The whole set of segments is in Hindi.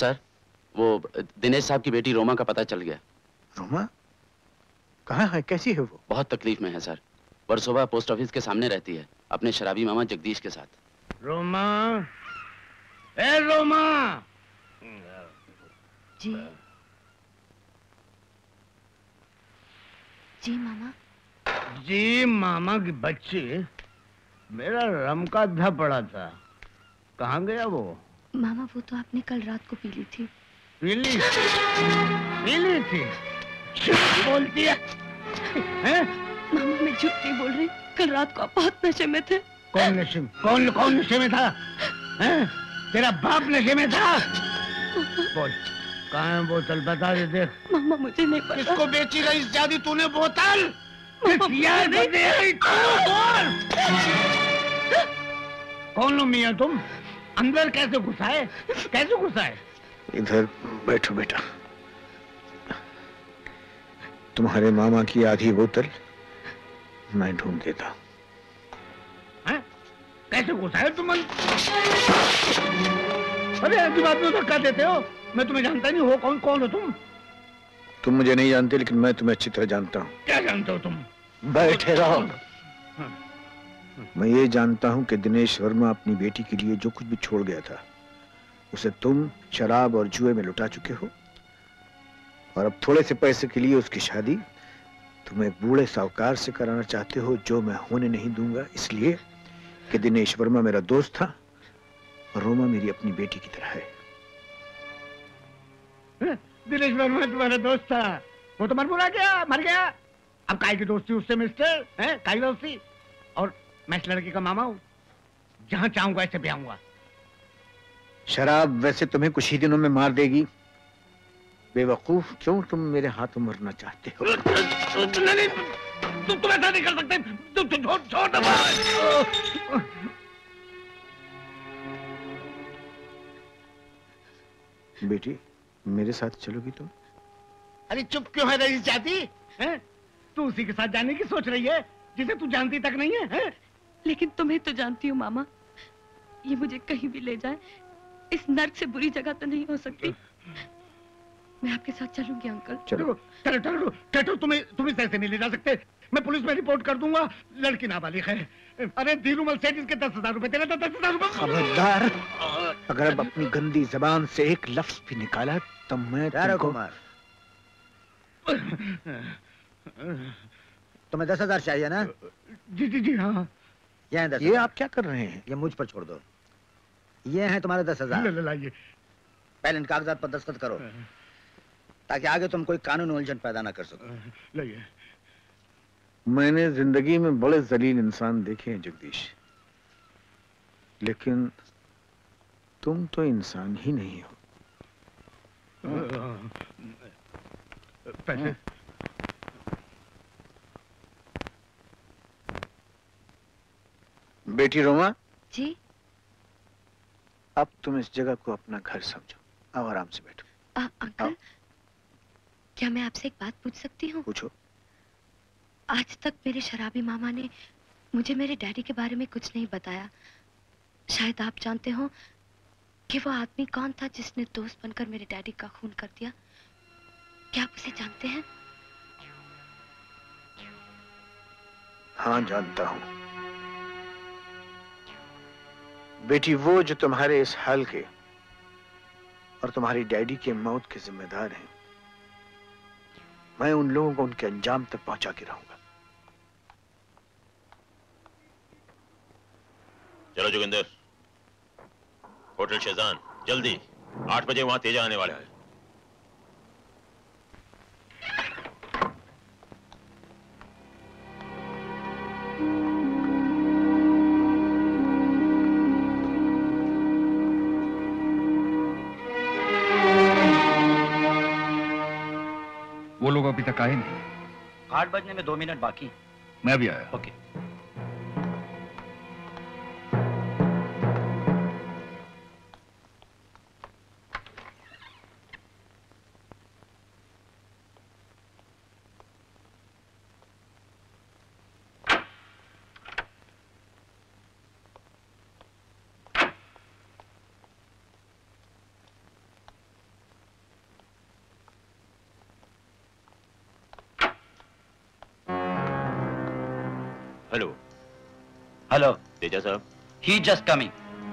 सर, वो दिनेश साहब की बेटी रोमा का पता चल गया। रोमा? कहाँ है, कैसी है वो? बहुत तकलीफ में है सर। वर्सोवा पोस्ट ऑफिस के सामने रहती है अपने शराबी मामा जगदीश के साथ। रोमा, ए रोमा। जी जी मामा। जी मामा की बच्ची, मेरा रम का धा पड़ा था, कहाँ गया वो? मामा वो तो आपने कल रात को पी ली थी। पी ली थी? झूठ बोलती है? मामा मैं झूठ नहीं बोल रही, कल रात को आप बहुत नशे में थे। कौन नशे में? कौन नशे में था? हैं? तेरा बाप नशे में था? बोल, कहाँ है बोतल, बता दे। देख मामा मुझे नहीं पता। किसको बेची रही ज्यादा तूने बोतल? कौन लो मियाँ तुम? अंदर कैसे घुसाए? कैसे घुसाए? इधर बैठो बेटा। तुम्हारे मामा की आधी बोतल मैं ढूंढ देता हूँ। कैसे घुसाए तुम? अरे ऐसी बात में धक्का देते हो? मैं तुम्हें जानता नहीं हो। कौन हो तुम? तुम मुझे नहीं जानते, लेकिन मैं तुम्हें अच्छी तरह जानता हूँ। क्या जानते हो तुम? बैठे रहो। मैं ये जानता हूँ कि दिनेश वर्मा अपनी बेटी के लिए जो कुछ भी छोड़ गया था उसे तुम शराब और जुए में लुटा चुके हो, और अब थोड़े से पैसे के लिए उसकी शादी तुम एक बूढ़े साहूकार से कराना चाहते हो, जो मैं होने नहीं दूंगा, इसलिए कि दिनेश वर्मा मेरा दोस्त था और रोमा मेरी अपनी बेटी की तरह है। दिनेश वर्मा तुम्हारा दोस्त था? वो तो मर गया। अब काय की दोस्ती उससे मिस्टर? काय दोस्ती? और मैं इस लड़की का मामा हूँ, जहाँ चाहूंगा ऐसे ब्याहूंगा। शराब वैसे तुम्हें कुछ ही दिनों में मार देगी। बेवकूफ, क्यों तुम मेरे हाथों मरना चाहते हो? नहीं, तुम ऐसा नहीं कर सकते। छोड़ दो। बेटी, मेरे साथ चलोगी तुम? अरे चुप क्यों है रही जाती? तू उसी के साथ जाने की सोच रही है जिसे तू जानती तक नहीं है? लेकिन तुम्हें तो जानती हूँ मामा। ये मुझे कहीं भी ले जाए, इस नर्क से बुरी जगह तो नहीं हो सकती। मैं आपके साथ चलूंगी अंकल। चलो। तुम्हें ऐसे नहीं ले जा सकते। मैं पुलिस में रिपोर्ट कर दूंगा। लड़की नाबालिग है। अरे धीरूमल सेठ इसके 10,000 रुपए देना था। 10,000 रुपए। खबरदार, अगर अब अपनी गंदी जबान से एक लफ्ज भी निकाला तो मैं तुमको... तुम्हें 10,000 चाहिए ना? जी हाँ। ये आप क्या कर रहे हैं? ये मुझ पर छोड़ दो। ये हैं तुम्हारे 10,000। लाइए। पहले इन कागजात पर दस्तखत करो, ताकि आगे तुम कोई कानून उलझन पैदा ना कर सको। लाइए। मैंने जिंदगी में बड़े जलील इंसान देखे हैं जगदीश, लेकिन तुम तो इंसान ही नहीं हो। पैसे? बेटी रोमा जी। अब तुम इस जगह को अपना घर समझो। आओ आराम से बैठो। अंकल, क्या मैं आपसे एक बात पूछ सकती हूँ? पूछो। आज तक मेरे शराबी मामा ने मुझे मेरे डैडी के बारे में कुछ नहीं बताया। शायद आप जानते हो कि वो आदमी कौन था जिसने दोस्त बनकर मेरे डैडी का खून कर दिया। क्या आप उसे जानते हैं? हाँ, जानता हूं। बेटी, वो जो तुम्हारे इस हाल के और तुम्हारी डैडी के मौत के जिम्मेदार हैं, मैं उन लोगों को उनके अंजाम तक पहुंचा के रहूंगा। चलो जोगिंदर, होटल शेजान, जल्दी 8 बजे वहां तेजा आने वाला है। वो लोग अभी तक आए नहीं। 8 बजने में 2 मिनट बाकी। मैं भी आया। ओके। हेलो। हेलो। तेजा साहब। He just coming.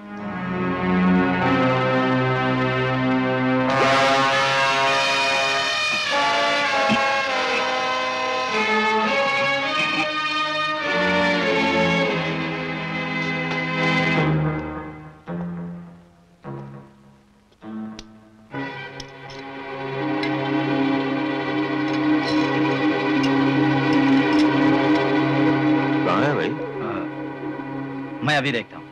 मैं अभी देखता हूं।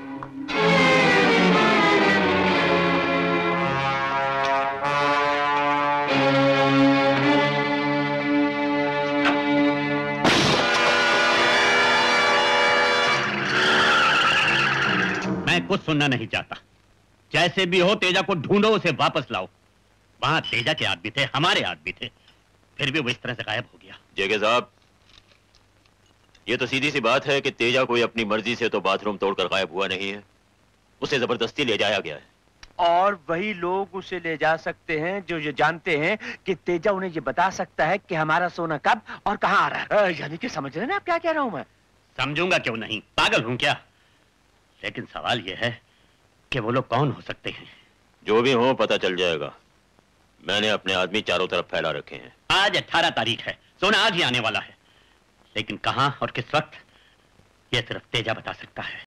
मैं कुछ सुनना नहीं चाहता। जैसे भी हो तेजा को ढूंढो, उसे वापस लाओ। वहां तेजा के आदमी थे, हमारे आदमी थे, फिर भी वो इस तरह से गायब हो गया। जेके साहब, ये तो सीधी सी बात है कि तेजा कोई अपनी मर्जी से तो बाथरूम तोड़कर गायब हुआ नहीं है, उसे जबरदस्ती ले जाया गया है। और वही लोग उसे ले जा सकते हैं जो ये जानते हैं कि तेजा उन्हें ये बता सकता है कि हमारा सोना कब और कहां आ रहा है। यानी कि समझ रहे हैं ना आप क्या कह रहा हूं मैं? समझूंगा क्यों नहीं, पागल हूं क्या? लेकिन सवाल यह है कि वो लोग कौन हो सकते हैं। जो भी हो पता चल जाएगा। मैंने अपने आदमी चारों तरफ फैला रखे हैं। आज 18 तारीख है, सोना आज ही आने वाला है, लेकिन कहां और किस वक्त ये सिर्फ तेजा बता सकता है।